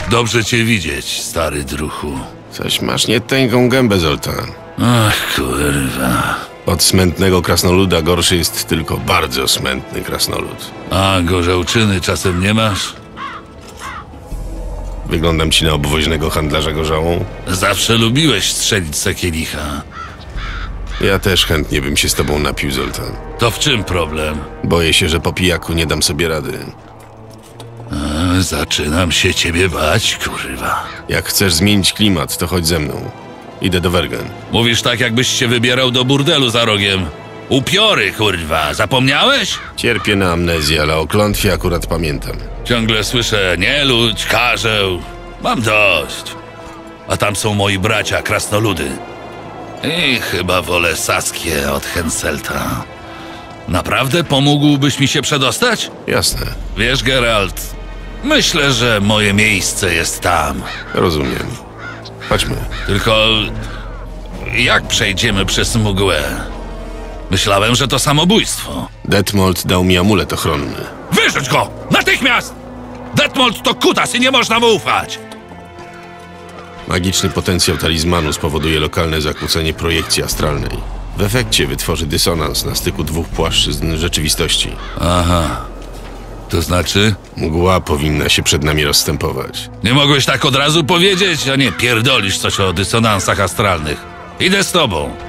Dobrze cię widzieć, stary druchu. Coś masz nietęgą gębę, Zoltan. Ach, kurwa. Od smętnego krasnoluda gorszy jest tylko bardzo smętny krasnolud. A gorzałczyny czasem nie masz? Wyglądam ci na obwoźnego handlarza gorzałą? Zawsze lubiłeś strzelić se kielicha. Ja też chętnie bym się z tobą napił, Zoltan. To w czym problem? Boję się, że po pijaku nie dam sobie rady. Zaczynam się ciebie bać, kurwa. Jak chcesz zmienić klimat, to chodź ze mną. Idę do Wergen. Mówisz tak, jakbyś się wybierał do burdelu za rogiem. Upiory, kurwa, zapomniałeś? Cierpię na amnezję, ale o klątwie akurat pamiętam. Ciągle słyszę, nie ludź, karzeł. Mam dość. A tam są moi bracia, krasnoludy. I chyba wolę Saskię od Henselta. Naprawdę pomógłbyś mi się przedostać? Jasne, Wiesz, Geralt, myślę, że moje miejsce jest tam. rozumiem. Chodźmy. Tylko jak przejdziemy przez mgłę? Myślałem, że to samobójstwo. Detmold dał mi amulet ochronny. Wyrzuć go! Natychmiast! Detmold to kutas i nie można mu ufać! Magiczny potencjał talizmanu spowoduje lokalne zakłócenie projekcji astralnej. W efekcie wytworzy dysonans na styku dwóch płaszczyzn rzeczywistości. Aha. To znaczy? Mgła powinna się przed nami rozstępować. Nie mogłeś tak od razu powiedzieć, a nie pierdolisz coś o dysonansach astralnych. Idę z tobą.